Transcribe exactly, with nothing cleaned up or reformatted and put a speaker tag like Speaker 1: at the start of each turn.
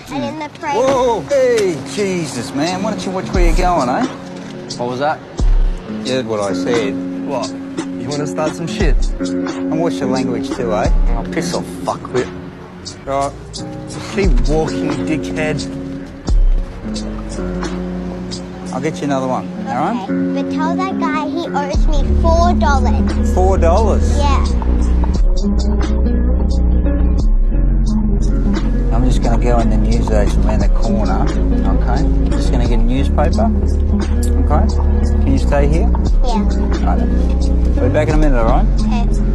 Speaker 1: and in the train...
Speaker 2: Whoa! Hey, Jesus, man. Why don't you watch where you're going, eh?
Speaker 3: What was that?
Speaker 2: You heard what I said.
Speaker 3: What? You want to start some shit?
Speaker 2: And watch your language too, eh?
Speaker 3: Oh, piss off, fuckwit.
Speaker 2: Right.
Speaker 3: Keep walking, dickhead.
Speaker 2: I'll get you another one,
Speaker 1: Okay,
Speaker 2: all right?
Speaker 1: but tell that guy he owes me four dollars.
Speaker 2: Four dollars?
Speaker 1: Yeah.
Speaker 2: I'm just going to go in the newsagent around the corner, okay? Just going to get a newspaper, okay? Can you stay here?
Speaker 1: Yeah.
Speaker 2: Right. I'll be back in a minute, all right?
Speaker 1: Okay.